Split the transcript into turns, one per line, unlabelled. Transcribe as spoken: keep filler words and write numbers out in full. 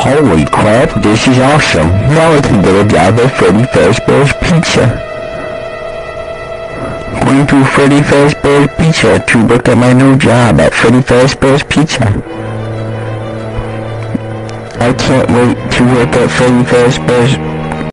Holy crap, this is awesome. Now I can get a job at Freddy Fazbear's Pizza. Going to Freddy Fazbear's Pizza to look at my new job at Freddy Fazbear's Pizza. I can't wait to work at Freddy Fazbear's